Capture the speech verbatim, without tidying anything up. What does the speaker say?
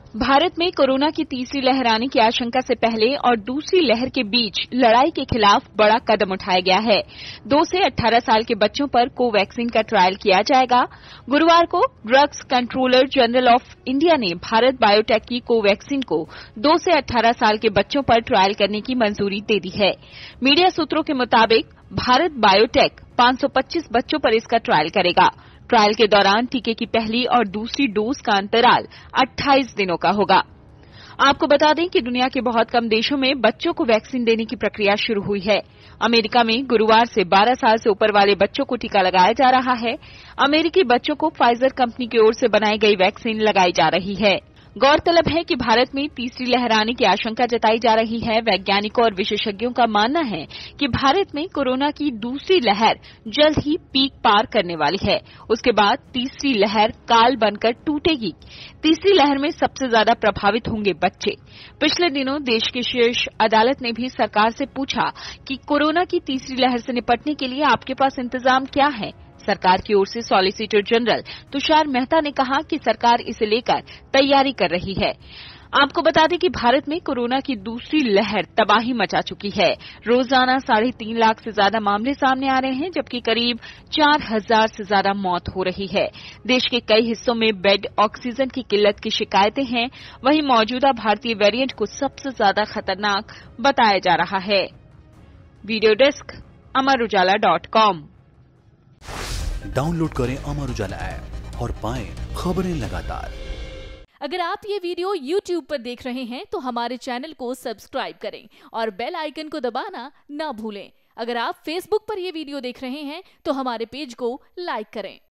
भारत में कोरोना की तीसरी लहर आने की आशंका से पहले और दूसरी लहर के बीच लड़ाई के खिलाफ बड़ा कदम उठाया गया है। दो से अठारह साल के बच्चों पर कोवैक्सीन का ट्रायल किया जाएगा। गुरुवार को drugs controller general of India ने भारत बायोटेक की कोवैक्सीन को दो से अठारह साल के बच्चों पर ट्रायल करने की मंजूरी दे दी है। मीडिया सूत्रों के मुताबिक भारत बायोटेक पांच सौ पच्चीस बच्चों पर इसका ट्रायल करेगा। ट्रायल के दौरान टीके की पहली और दूसरी डोज का अंतराल अट्ठाईस दिनों का होगा। आपको बता दें कि दुनिया के बहुत कम देशों में बच्चों को वैक्सीन देने की प्रक्रिया शुरू हुई है। अमेरिका में गुरुवार से बारह साल से ऊपर वाले बच्चों को टीका लगाया जा रहा है। अमेरिकी बच्चों को फाइजर कंपनी की ओर से बनाई गई वैक्सीन लगाई जा रही है। गौरतलब है कि भारत में तीसरी लहर आने की आशंका जताई जा रही है। वैज्ञानिकों और विशेषज्ञों का मानना है कि भारत में कोरोना की दूसरी लहर जल्द ही पीक पार करने वाली है। उसके बाद तीसरी लहर काल बनकर टूटेगी। तीसरी लहर में सबसे ज्यादा प्रभावित होंगे बच्चे। पिछले दिनों देश की शीर्ष अदालत ने भी सरकार से पूछा कि कोरोना की तीसरी लहर से निपटने के लिए आपके पास इंतजाम क्या है। सरकार की ओर से सॉलिसिटर जनरल तुषार मेहता ने कहा कि सरकार इसे लेकर तैयारी कर रही है। आपको बता दें कि भारत में कोरोना की दूसरी लहर तबाही मचा चुकी है। रोजाना साढ़े तीन लाख से ज्यादा मामले सामने आ रहे हैं, जबकि करीब चार हजार से ज्यादा मौत हो रही है। देश के कई हिस्सों में बेड, ऑक्सीजन की किल्लत की शिकायतें हैं। वहीं मौजूदा भारतीय वेरिएंट को सबसे ज्यादा खतरनाक बताया जा रहा है। Video desk Amar Ujala dot com. Download करें अमर उजाला ऐप और पाएं खबरें लगातार। अगर आप ये वीडियो यूट्यूब पर देख रहे हैं तो हमारे चैनल को सब्सक्राइब करें और बेल आइकन को दबाना ना भूलें। अगर आप फेसबुक पर यह वीडियो देख रहे हैं तो हमारे पेज को लाइक करें।